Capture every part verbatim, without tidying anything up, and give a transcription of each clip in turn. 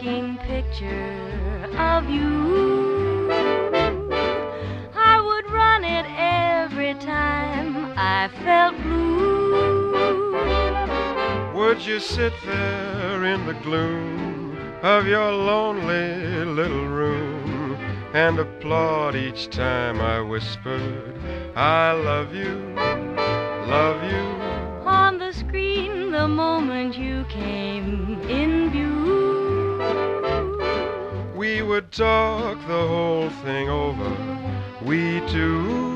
talking picture of you. I would run it every time I felt blue. Would you sit there in the gloom of your lonely little room and applaud each time I whispered, I love you, love you? On the screen the moment you came in view. We would talk the whole thing over, we two.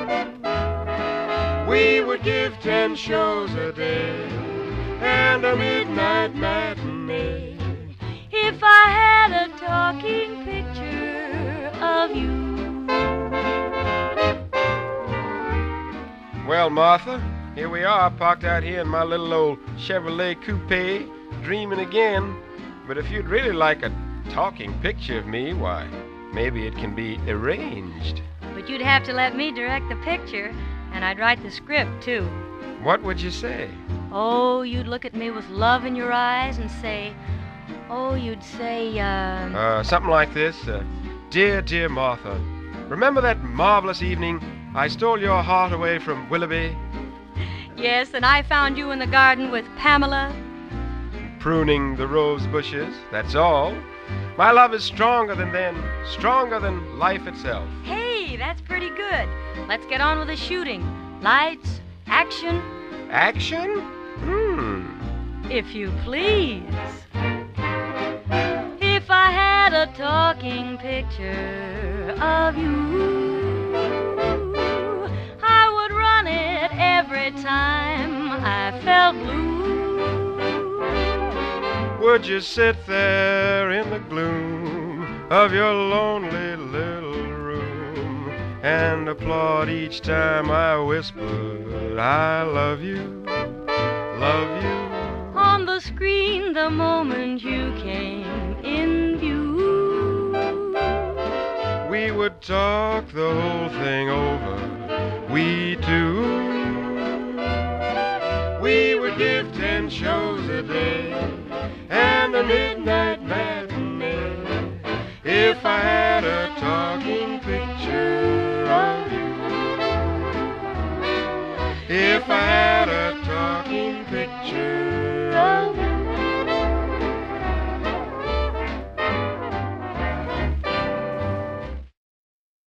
We would give ten shows a day and a midnight matinee if I had a talking picture of you. Well, Martha, here we are, parked out here in my little old Chevrolet coupe, dreaming again. But if you'd really like a talking picture of me, why, maybe it can be arranged. But you'd have to let me direct the picture, and I'd write the script, too. What would you say? Oh, you'd look at me with love in your eyes and say, oh, you'd say, uh... Uh, something like this. Uh, dear, dear Martha, remember that marvelous evening I stole your heart away from Willoughby? Yes, and I found you in the garden with Pamela. Pruning the rose bushes, that's all. My love is stronger than then, stronger than life itself. Hey, that's pretty good. Let's get on with the shooting. Lights, action. Action? Hmm. If you please. If I had a talking picture of you, I would run it every time I felt blue. Would you sit there in the gloom of your lonely little room and applaud each time I whispered, I love you, love you? On the screen the moment you came in view. We would talk the whole thing over, we two. We would give ten shows a day and a